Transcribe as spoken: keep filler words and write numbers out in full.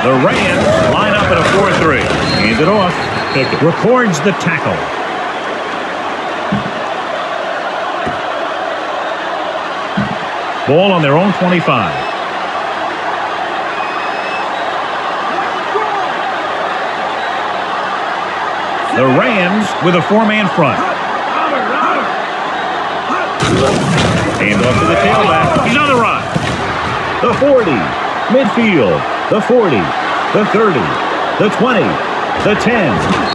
The Rams line up in a four three. Hands it off. Pickett records the tackle. Ball on their own twenty-five. The Rams with a four-man front. Hand off to the tailback. He's on the run. The forty. Midfield. The forty. The thirty. The twenty. The ten.